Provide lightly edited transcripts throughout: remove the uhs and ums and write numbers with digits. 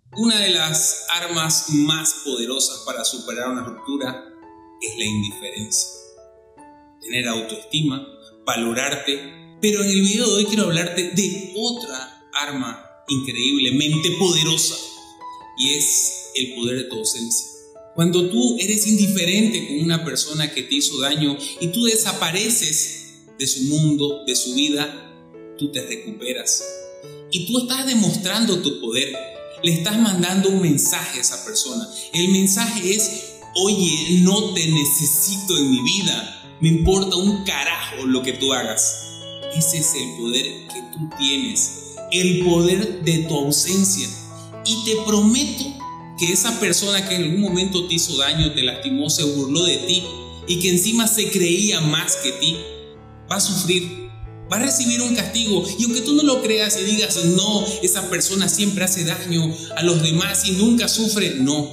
Una de las armas más poderosas para superar una ruptura es la indiferencia. Tener autoestima, valorarte, pero en el video de hoy quiero hablarte de otra arma increíblemente poderosa y es el poder de tu ausencia. Cuando tú eres indiferente con una persona que te hizo daño y tú desapareces de su mundo, de su vida, tú te recuperas y tú estás demostrando tu poder. Le estás mandando un mensaje a esa persona. El mensaje es: oye, no te necesito en mi vida. Me importa un carajo lo que tú hagas. Ese es el poder que tú tienes. El poder de tu ausencia. Y te prometo que esa persona que en algún momento te hizo daño, te lastimó, se burló de ti y que encima se creía más que ti, va a sufrir. Va a recibir un castigo, y aunque tú no lo creas y digas: no, esa persona siempre hace daño a los demás y nunca sufre, no.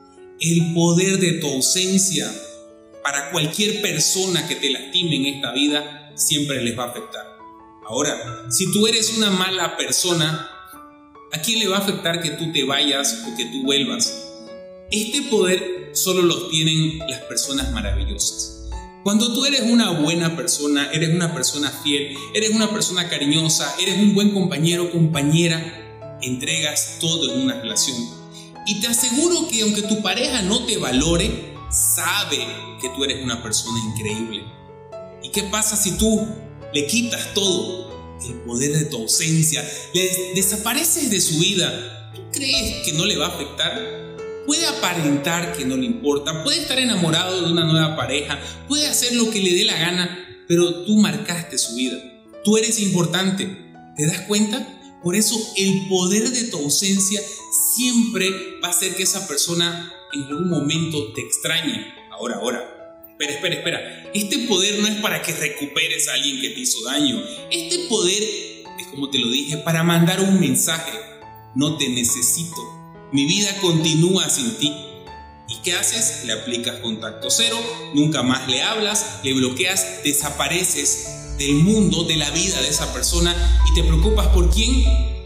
El poder de tu ausencia para cualquier persona que te lastime en esta vida siempre les va a afectar. Ahora, si tú eres una mala persona, ¿a quién le va a afectar que tú te vayas o que tú vuelvas? Este poder solo lo tienen las personas maravillosas. Cuando tú eres una buena persona, eres una persona fiel, eres una persona cariñosa, eres un buen compañero o compañera, entregas todo en una relación. Y te aseguro que aunque tu pareja no te valore, sabe que tú eres una persona increíble. ¿Y qué pasa si tú le quitas todo? El poder de tu ausencia, le desapareces de su vida. ¿Tú crees que no le va a afectar? Puede aparentar que no le importa, puede estar enamorado de una nueva pareja, puede hacer lo que le dé la gana, pero tú marcaste su vida. Tú eres importante. ¿Te das cuenta? Por eso el poder de tu ausencia siempre va a hacer que esa persona en algún momento te extrañe. Ahora. Espera. Este poder no es para que recuperes a alguien que te hizo daño. Este poder es, como te lo dije, para mandar un mensaje. No te necesito. Mi vida continúa sin ti. ¿Y qué haces? Le aplicas contacto cero, nunca más le hablas, le bloqueas, desapareces del mundo, de la vida de esa persona y te preocupas ¿por quién?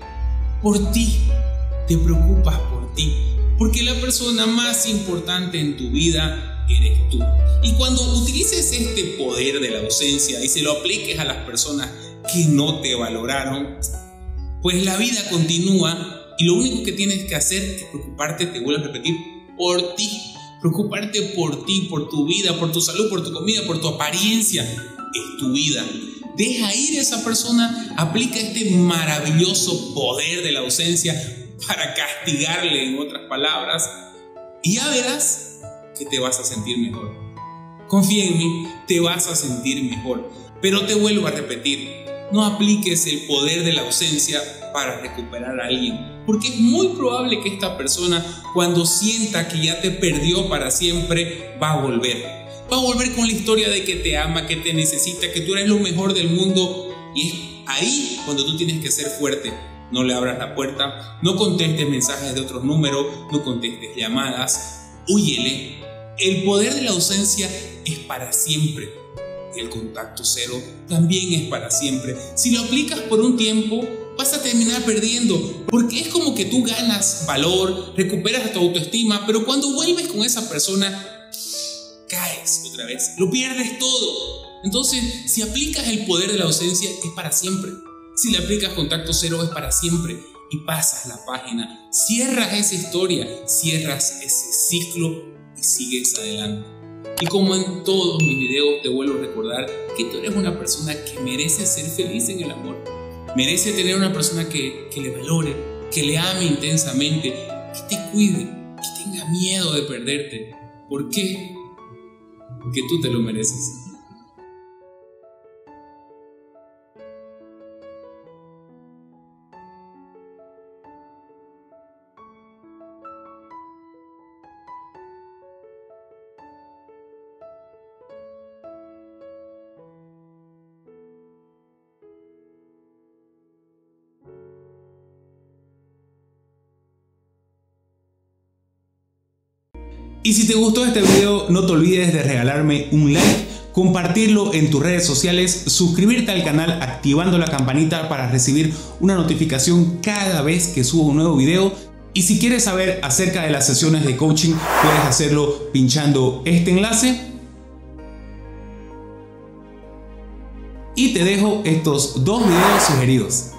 Por ti. Te preocupas por ti. Porque la persona más importante en tu vida eres tú. Y cuando utilices este poder de la ausencia y se lo apliques a las personas que no te valoraron, pues la vida continúa. Y lo único que tienes que hacer es preocuparte, te vuelvo a repetir, por ti. Preocuparte por ti, por tu vida, por tu salud, por tu comida, por tu apariencia. Es tu vida. Deja ir a esa persona, aplica este maravilloso poder de la ausencia para castigarle, en otras palabras, y ya verás que te vas a sentir mejor. Confía en mí, te vas a sentir mejor. Pero te vuelvo a repetir, no apliques el poder de la ausencia para recuperar a alguien, porque es muy probable que esta persona, cuando sienta que ya te perdió para siempre, va a volver. Va a volver con la historia de que te ama, que te necesita, que tú eres lo mejor del mundo. Y es ahí cuando tú tienes que ser fuerte. No le abras la puerta, no contestes mensajes de otros números, no contestes llamadas, húyele. El poder de la ausencia es para siempre. El contacto cero también es para siempre. Si lo aplicas por un tiempo, vas a terminar perdiendo, porque es como que tú ganas valor, recuperas tu autoestima, pero cuando vuelves con esa persona, caes otra vez, lo pierdes todo. Entonces, si aplicas el poder de la ausencia, es para siempre. Si le aplicas contacto cero, es para siempre. Y pasas la página, cierras esa historia, cierras ese ciclo y sigues adelante. Y como en todos mis videos, te vuelvo a recordar que tú eres una persona que merece ser feliz en el amor. Merece tener una persona que le valore, que le ame intensamente, que te cuide, que tenga miedo de perderte. ¿Por qué? Porque tú te lo mereces. Y si te gustó este video, no te olvides de regalarme un like, compartirlo en tus redes sociales, suscribirte al canal activando la campanita para recibir una notificación cada vez que subo un nuevo video Y si quieres saber acerca de las sesiones de coaching, puedes hacerlo pinchando este enlace. Y te dejo estos 2 videos sugeridos.